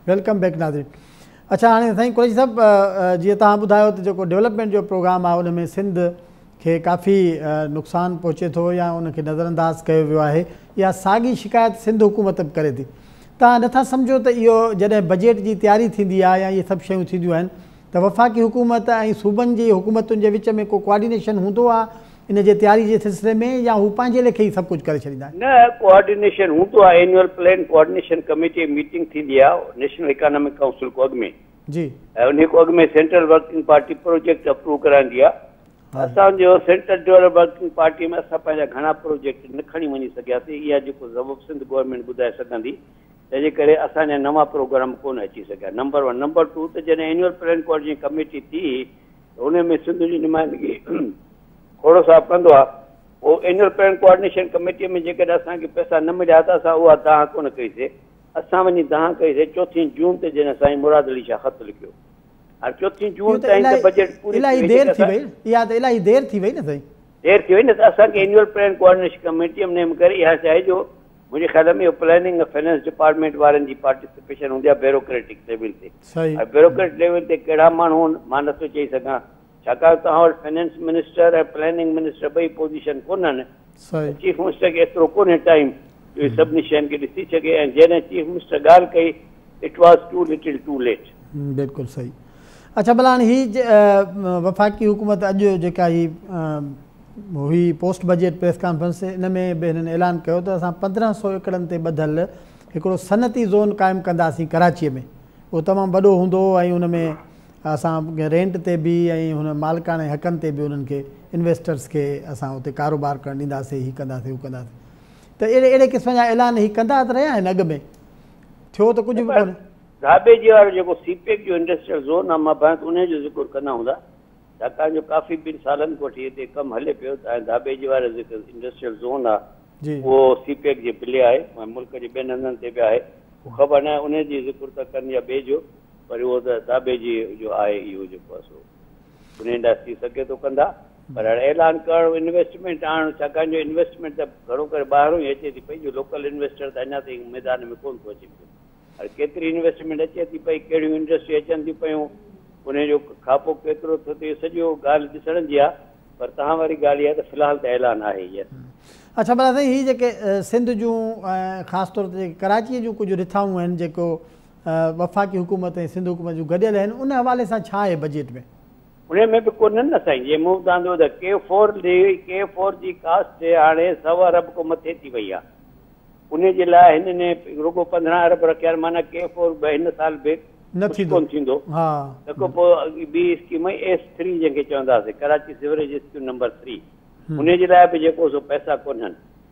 Welcome back नाज़रीन। अच्छा हाणे साईं कुरैशी साहब जीअं तव्हां ॿुधायो त जेको डेवलपमेंट जो प्रोग्राम आहे उन में सिंध खे काफ़ी नुक़सानु पहुचे थो या उनखे नज़रअंदाज़ कयो वियो आहे या साॻी शिकायत सिंध हुकूमत बि करे थी। तव्हां नथा सम्झो त इहो जॾहिं बजट जी तयारी थींदी आहे या इहे सभु शयूं थींदियूं आहिनि त वफ़ाक़ी हुकूमत ऐं सूबनि जी हुकूमतुनि जे विच में को कोऑर्डिनेशन हूंदो आहे इन जे तयारी जे सिलसिले में या हू पंहिंजे लेखे ई सभु कुझु करे छॾींदा आहिनि? न, कोऑर्डिनेशन हूंदो आहे। Annual plan coordination committee meeting थींदी आहे नेशनल इकोनॉमिक काउंसिल को अॻु में जी, ऐं उन खां अॻु में central working party project approve कराईंदी आहे। असांजो सेंट्रल डेवलप वर्किंग पार्टी में असां पंहिंजा घणा प्रोजेक्ट न खणी वञी सघियासीं। इहा जेको ज़वाबु सिंध गवर्नमेंट ॿुधाए सघंदी, तंहिंजे करे असांजा नवां प्रोग्राम कोन अची सघिया। नंबर 1। नंबर 2 त जॾहिं एनुअल प्लान कोऑर्डिनेशन कमेटी थी हुन में सिंध जी नुमाइंदगी खोड़ो साहब कंदो आहे। उहो एनुअल प्लान कोऑर्डिनेशन कमेटीअ में जेकॾहिं असांखे पैसा न मिलिया त असां उहा तव्हां कोन कईसीं। असां वञी तव्हां कईसीं 4 जून ते जॾहिं साईं मुराद अली शाह ख़त लिखियो। हाणे 4 जून ताईं त बजट पूरी इलाही देर थी वई। इहा त इलाही देर थी वई न साईं। देर थी वई न, त असांखे एनुअल प्लान कोऑर्डिनेशन कमेटीअ में करे इहा चाहिजो। मुंहिंजे ख्याल में इहो प्लानिंग फाइनेंस डिपार्टमेंट वारनि जी पार्टिसिपेशन हूंदी आहे ब्यूरोक्रेटिक लेवल ते। ऐं ब्यूरोक्रेट लेवल ते कहिड़ा माण्हू आहिनि मां नथो चई सघां, छाकाणि तव्हां वटि फाइनेंस मिनिस्टर ऐं प्लानिंग मिनिस्टर ॿई पोजीशन कोन्हनि। चीफ मिनिस्टर खे एतिरो कोन्हे टाइम इहे सभिनी शयुनि खे ॾिसी सघे। ऐं जॾहिं चीफ मिनिस्टर ॻाल्हि कई it was too little too late. बिल्कुलु सही। अच्छा भला हाणे हीअ वफ़ाक़ी हुकूमत अॼु जेका ही हुई post budget press conference in में बि हिननि ऐलान कयो त असां 1500 एकड़नि ते ॿधल हिकिड़ो सनती ज़ोन क़ाइमु कंदासीं कराचीअ में। उहो तमामु वॾो हूंदो ऐं उन में असां रेंट ते बि ऐं हुन मालिकाणे हक़नि ते बि उन्हनि खे इन्वेस्टर्स खे असां हुते कारोबार करणु ॾींदासीं, हीअ कंदासीं हू कंदासीं। त अहिड़े क़िस्म जा ऐलान ही कंदा त रहिया आहिनि अॻु में, थियो त कुझु बि कोन्हे। धाबेजी वारो जेको सीपेक जो इंडस्ट्रियल ज़ोन आहे मां भांति उन जो ज़िक्र कंदा हूंदा, छाकाणि जो काफ़ी ॿिनि सालनि खां वठी हिते कमु हले पियो। ऐं धाबेजी वारो जेको इंडस्ट्रियल ज़ोन आहे उहो सीपेक जे बिले आहे, मुल्क जे ॿियनि हंधनि ते बि आहे। उहो ख़बर न आहे उन जी ज़िक्र त कनि या ॿिए जो, पर उहो त धाबेजी जो आहे इहो जेको आहे सो उन इंडस्ट्री सघे थो कंदा। पर हाणे ऐलान करणु इन्वेस्टमेंट आणणु, छाकाणि जो इन्वेस्टमेंट त घणो करे ॿाहिरों ई अचे थी पई, जो लोकल इन्वेस्टर त अञा ताईं मैदान में कोन थो अचे पियो। हाणे केतिरी इन्वेस्टमेंट अचे थी पई, कहिड़ियूं इंडस्ट्री अचनि थी पियूं, उनजो खापो केतिरो थियो थिए, सॼो ॻाल्हि ॾिसण जी आहे। पर तव्हां वारी ॻाल्हि इहा त फ़िलहाल त ऐलान आहे हीअ। अच्छा भला साईं हीअ जेके सिंध जूं ख़ासि तौर ते कराचीअ जूं कुझु रिथाऊं आहिनि जेको वफ़ाक़ी हुकूमत ऐं सिंध हुकूमत जूं गॾियल आहिनि, उन हवाले सां छा आहे बजट में? उन में बि कोन्हनि न साईं। जीअं मूं तव्हांजो त K4 जी कास्ट हाणे 100 अरब खां मथे थी वई आहे। उन जे लाइ हिननि रुगो 15 अरब रखिया आहिनि। माना K4 हिन साल बि न थींदो। तंहिंखां पोइ ॿी स्कीम S3 जंहिंखे चवंदासीं, कराची सिवरेज स्कीम नंबर 3, उन जे लाइ बि जेको सो पैसा कोन्हनि।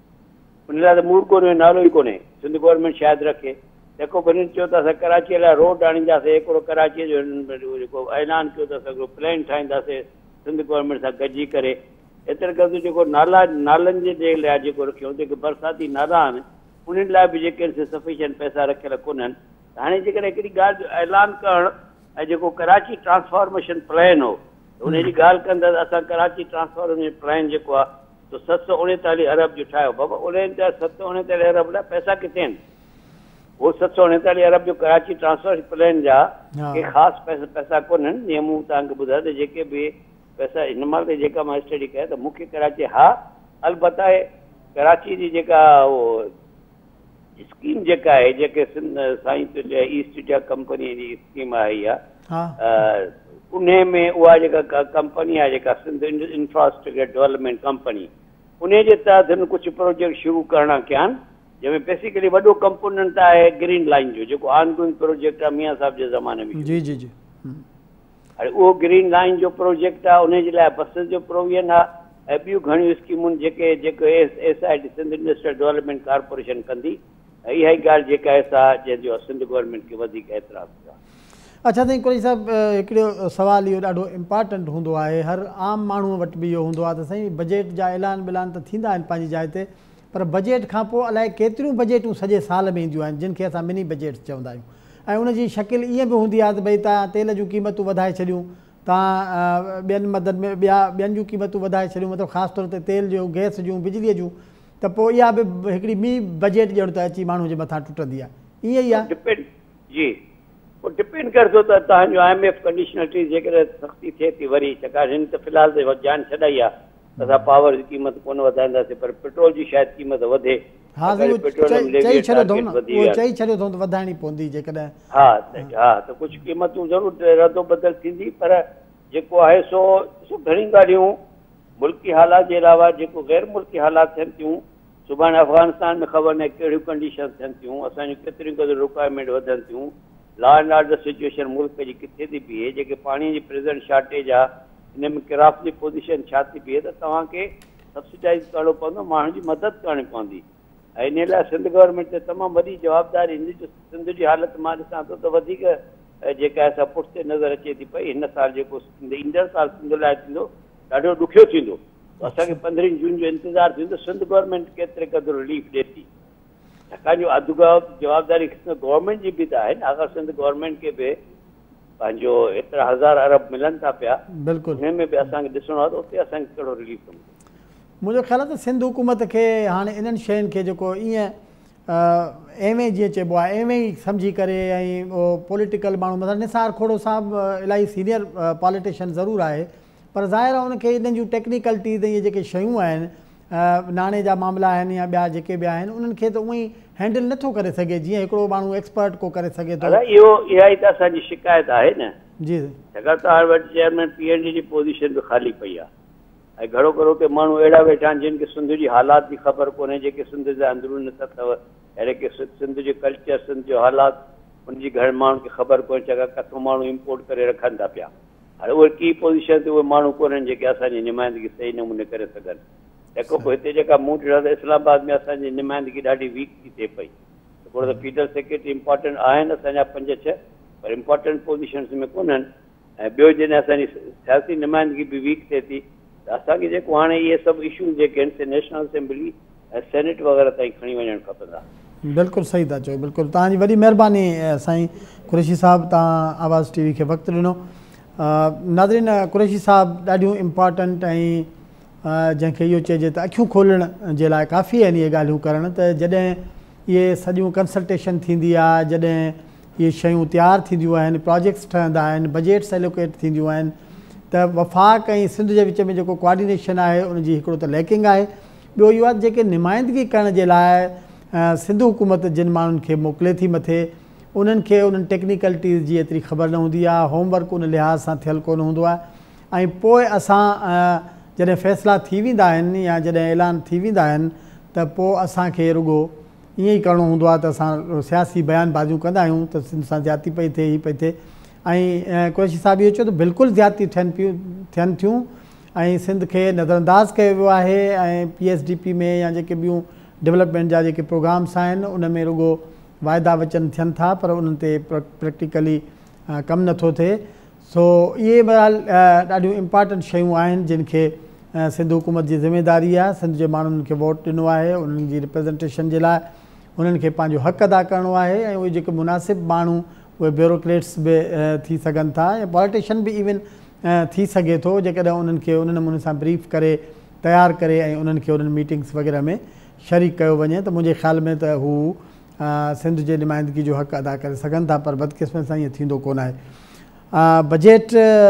उन लाइ त मूड़ कोन्हे, नालो ई कोन्हे। सिंध गवर्नमेंट शायदि रखे। तंहिंखां पोइ हिननि चयो त असां कराचीअ लाइ रोड आणींदासीं, हिकिड़ो कराचीअ जो जेको ऐलान कयो त असां हिकिड़ो प्लान ठाहींदासीं सिंध गवर्नमेंट सां गॾिजी करे। एतिरे करे जेको नालनि जे लाइ जेको रखियो, जेके बरसाती नाला आहिनि उन्हनि लाइ बि जेके सफिशिएंट पैसा रखियल कोन्हनि। हाणे जेकॾहिं हिकिड़ी ॻाल्हि जो ऐलान करणु ऐं जेको कराची ट्रांसफॉर्मेशन प्लान हो उन जी ॻाल्हि कंदा त असां कराची ट्रांसफॉर्मेशन प्लान जेको आहे त 739 अरब जो ठाहियो। बाबा उन 739 अरब लाइ पैसा किथे आहिनि? उहो 739 अरब जो कराची ट्रांसफॉर्मेशन प्लान जा के ख़ासि पैसा कोन्हनि। जीअं मूं तव्हांखे ॿुधायो त जेके बि पैसा हिन महिल ते जेका मां स्टडी कया त मूंखे कराची अलबत्ता कराची जी जेका उहो स्कीम जेका आहे, जेके साईं ईस्ट इंडिया कंपनी जी स्कीम आहे इहा, उन में उहा जेका कंपनी आहे जेका सिंध इंफ्रास्ट्रक्चर डेवलपमेंट कंपनी, उन जे तहत हिन कुझु प्रोजेक्ट शुरू करणा कया आहिनि, जंहिंमें बेसिकली वॾो कंपोनेंट आहे ग्रीन लाइन जो, जेको ऑनगोइंग प्रोजेक्ट आहे मियां साहब जे ज़माने में। जी जी जी। हाणे उहो ग्रीन लाइन जो प्रोजेक्ट आहे, उन जे लाइ बसिस जो प्रोविजन आहे ऐं ॿियूं घणियूं स्कीमुनि जेके SID Sindh industrial development corporation कंदी। इहा ई ॻाल्हि जेका आहे सा जंहिंजो सिंध गवर्नमेंट खे वधीक एतिराज़ आहे। अच्छा साईं कुरैशी साहब, हिकिड़ो सुवाल इहो ॾाढो इम्पॉर्टेंट हूंदो आहे, हर आम माण्हूअ वटि बि इहो हूंदो आहे त साईं बजट जा ऐलान त थींदा आहिनि पंहिंजी जाइ ते, पर बजट खां पोइ अलाए केतिरियूं बजटूं सॼे साल में ईंदियूं आहिनि जिन खे असां मिनी बजट चवंदा आहियूं। ऐं उनजी शकिल ईअं बि हूंदी आहे त भई तव्हां तेल जूं क़ीमतूं वधाए छॾियूं, तव्हां ॿियनि मदद में ॿियनि जूं क़ीमतूं वधाए छॾियूं, मतिलबु ख़ासि तौर ते तेल जो, गैस जूं, बिजलीअ जूं, त पोइ इहा बि हिकिड़ी ॿी बजट ॼण त अची माण्हू जे मथां टुटंदी आहे। ईअं ई आहे जी। पोइ डिपेंड करे थो त तव्हांजो IMF कंडीशनलिटी जेकॾहिं सख़्ती थिए थी वरी, छाकाणि हिन त फ़िलहाल त जान छॾाई आहे त असां पावर जी क़ीमत कोन वधाईंदासीं, पर पेट्रोल जी शायदि क़ीमत वधे। हा साईं, चई छॾियो अथऊं न, उहो चई छॾियो अथऊं त वधाइणी पवंदी जेकॾहिं। हा त कुझु क़ीमतूं ज़रूरु रदो बदल थींदी, पर जेको आहे सो घणी ॻाल्हियूं मुल्की हालात जे अलावा जेको गैर मुल्की हालात थियनि थियूं, सुभाणे अफ़गानिस्तान में ख़बर न कहिड़ियूं कंडीशन थियनि थियूं, असांजूं केतिरियूं केतिरियूं रिक्वायरमेंट वधनि थियूं, लॉ एंड ऑर्डर सिचुएशन मुल्क जी किथे थी बीहे, जेके पाणीअ जी प्रेज़ेंट शॉर्टेज आहे, हिन में क्राफ्ट जी पोज़ीशन छा थी बीहे, त तव्हांखे सब्सिडाइज़ करिणो पवंदो, माण्हुनि जी मदद करणी पवंदी। ऐं इन लाइ सिंध गवर्नमेंट ते तमामु वॾी जवाबदारी, सिंध जी हालत मां ॾिसां थो त वधीक जेका असां पुठिते नज़र अचे थी पई। हिन साल जेको ईंदड़ साल सिंध लाइ थींदो ॾाढो ॾुखियो थींदो, असांखे 15 जून जो इंतज़ारु थींदो सिंध गवर्नमेंट केतिरे क़दुरु रिलीफ ॾिए थी, छाकाणि जो अधु जवाबदारी गवर्नमेंट जी बि त आहे न। अगरि सिंध गवर्नमेंट खे बि पंहिंजो एतिरा हज़ार अरब मिलनि था पिया, बिल्कुलु हिन में बि असांखे ॾिसणो आहे त उते असांखे कहिड़ो रिलीफ मिलंदो। मुंहिंजो ख़्यालु आहे त सिंध हुकूमत खे हाणे इन्हनि शयुनि खे जेको ईअं एवें जीअं चइबो आहे एवें ई सम्झी करे, ऐं उहो पॉलिटिकल माण्हू मतिलबु निसार खोड़ो साहिबु इलाही सीनियर पॉलिटिशियन ज़रूरु आहे, पर ज़ाहिर आहे उनखे इन्हनि जूं टेक्निकलिटीज़ इहे जेके शयूं आहिनि, नाणे जा मामला आहिनि या ॿिया जेके बि आहिनि, उन्हनि खे त उअं ई हैंडल नथो करे सघे जीअं हिकिड़ो माण्हू एक्सपर्ट को करे सघे थो। इहा ई त असांजी शिकायत आहे न। जी छाकाणि त हाणे वटि चेयरमैन PND जी पोज़ीशन बि ख़ाली पई आहे, ऐं घणो करे के माण्हू अहिड़ा वेठा आहिनि जिन खे सिंध जी हालात जी ख़बर कोन्हे, जेके सिंध जा अंदरून अथव, अहिड़े के सिंध जो कल्चर, सिंध जो हालात उनजी घर माण्हुनि खे ख़बर कोन्हे, छाकाणि किथां माण्हू इम्पोर्ट करे रखनि था पिया। हाणे उहे की पोज़ीशन ते उहे माण्हू कोन्हनि जेके असांजी निमाइंदगी सही नमूने करे सघनि। तंहिंखां पोइ हिते जेका मूं ॾिठा त इस्लामाबाद में असांजी निमाइंदगी ॾाढी वीक थी थिए पई। थोरो त फीडरल सेक्रेटरी इंपॉर्टेंट आहिनि असांजा 5-6, पर इंपॉर्टेंट पोज़ीशन्स में कोन्हनि। ऐं ॿियो जॾहिं असांजी सियासी निमाइंदगी बि वीक थिए थी, त असांखे जेको हाणे इहे सभु इशूज़ जेके आहिनि से नेशनल असेंबली ऐं सेनेट वग़ैरह ताईं खणी वञणु खपंदा। बिल्कुलु सही था चओ, बिल्कुलु तव्हांजी वॾी महिरबानी साईं कुरैशी साहिबु, तव्हां आवाज़ TV खे वक़्तु ॾिनो। नाज़रीन, कुरैशी साहिबु ॾाढियूं इम्पॉर्टेंट ऐं जंहिंखे इहो चइजे त अखियूं खोलण जे लाइ काफ़ी आहिनि इहे ॻाल्हियूं करणु, त जॾहिं इहे सॼियूं कंसल्टेशन थींदी आहे, जॾहिं इहे शयूं तयारु थींदियूं आहिनि, प्रोजेक्ट्स ठहंदा आहिनि, बजेट्स एलोकेट थींदियूं आहिनि, त वफ़ाक़ ऐं सिंध जे विच में जेको कोऑर्डिनेशन आहे उनजी हिकिड़ो त लैकिंग आहे। ॿियो इहो आहे जेके निमाइंदगी करण जे लाइ सिंध हुकूमत जिन माण्हुनि खे मोकिले थी मथे, उन्हनि खे उन्हनि टेक्निकलिटीज़ जी एतिरी ख़बर न हूंदी आहे, होमवर्क उन लिहाज़ सां थियलु कोन हूंदो आहे, ऐं पोइ असां जॾहिं फ़ैसिला थी वेंदा आहिनि या जॾहिं ऐलान थी वेंदा आहिनि, त पोइ असांखे रुॻो ईअं ई करिणो हूंदो आहे त असां सियासी बयानबाज़ियूं कंदा आहियूं त सिंध सां ज़्यादती पई थिए, हीअ पई थिए। ऐं कुरैशी साहिबु इहो चयो त बिल्कुलु ज़्यादती थियनि थियूं ऐं सिंध खे नज़रअंदाज़ कयो वियो आहे, ऐं PSDP में या जेके ॿियूं डेवलपमेंट जा जेके प्रोग्राम्स आहिनि उन में रुॻो वाइदा वचन थियनि था, पर उन्हनि ते प्रैक्टिकली कमु नथो थिए। सो इहे बहरहाल ॾाढियूं इम्पॉर्टेंट शयूं आहिनि जिन खे सिंध हुकूमत जी ज़िमेदारी आहे। सिंध जे माण्हुनि खे वोट ॾिनो आहे, उन्हनि जी रिप्रेज़ेंटेशन जे लाइ उन्हनि खे पंहिंजो हक़ अदा करिणो आहे, ऐं उहे जेके मुनासिब माण्हू उहे ब्यूरोक्रेट्स बि थी सघनि था, या पॉलिटिशियन बि इवन थी सघे थो, जेकॾहिं उन्हनि खे उन नमूने सां ब्रीफ करे तयारु करे ऐं उन्हनि खे उन्हनि मीटिंग्स वग़ैरह में शरीक कयो वञे, त मुंहिंजे ख़्याल में त हू सिंध जे नुमाइंदगी जो हक़ अदा करे सघनि था, पर बदकिस्मत सां ईअं थींदो कोन आहे। बजेट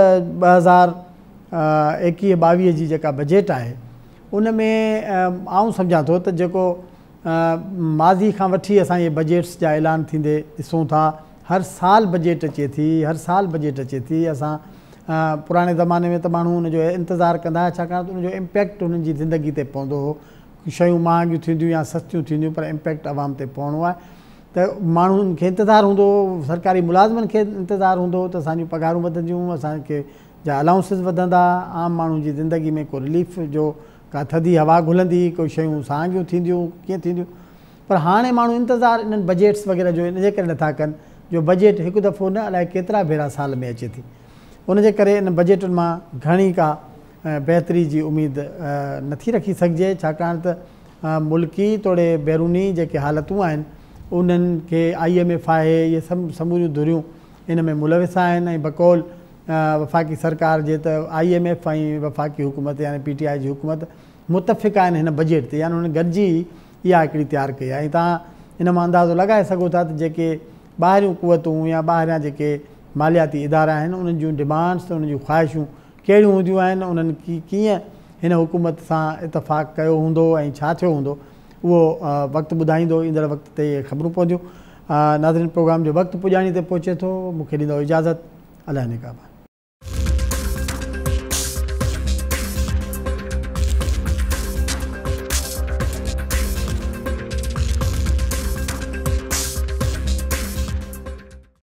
2021-22 जी जेका बजेट आहे उन में आउं सम्झां थो त जेको माज़ी खां वठी असां इहे बजेट्स जा ऐलान थींदे ॾिसूं था, हर साल बजेट अचे थी, हर साल बजेट अचे थी। असां पुराणे ज़माने में त माण्हू उनजो इंतज़ारु कंदा हुआ, छाकाणि त उनजो इम्पैक्ट उन्हनि जी ज़िंदगी ते पवंदो हो। शयूं महांगियूं थींदियूं या सस्तियूं थींदियूं, पर इम्पैक्ट आवाम ते पवणो आहे। त माण्हुनि खे इंतज़ारु हूंदो हो, सरकारी मुलाज़िमनि खे इंतज़ारु हूंदो हो त असांजूं पघारूं वधंदियूं, असांखे जा अलाउंसिस वधंदा, आम माण्हुनि जी ज़िंदगी में को रिलीफ जो का थधी हवा घुलंदी, कोई शयूं साॻियूं थींदियूं, कीअं थींदियूं। पर हाणे माण्हू इंतज़ारु इन्हनि बजेट्स वग़ैरह जो इनजे करे नथा कनि जो बजेट हिकु दफ़ो न अलाए केतिरा भेरा साल में अचे थी। उनजे करे इन बजेटुनि मां घणी का बहितरी जी उमेदु नथी रखी सघिजे, छाकाणि त मुल्की तोड़े बैरूनी जेके हालतूं आहिनि उन्हनि खे IMF आहे, इहे सभु समूरियूं धुरियूं इन में मुलविस आहिनि। ऐं बकौल वफ़ाक़ी सरकार जे त IMF ऐं वफ़ाक़ी हुकूमत यानी PTI जी हुकूमत मुतफ़िक़ आहिनि हिन बजेट ते, यानी हुन गॾिजी इहा हिकिड़ी तयारु कई आहे। ऐं तव्हां इन मां अंदाज़ो लॻाए सघो था त जेके ॿाहिरियूं क़ुवतूं या ॿाहिरियां जेके मालियाती इदारा आहिनि उन्हनि जूं डिमांड्स उन्हनि जूं ख़्वाहिशूं कहिड़ियूं हूंदियूं आहिनि, उन्हनि कीअं हिन हुकूमत सां इतफ़ाक़ कयो हूंदो ऐं छा थियो हूंदो, उहो वक़्तु ॿुधाईंदो। ईंदड़ वक़्त ते इहे ख़बरूं पवंदियूं। नाज़रीन, प्रोग्राम जो वक़्तु पुॼाणी ते पहुचे थो। मूंखे ॾींदो इजाज़त। अलाह निगहबान।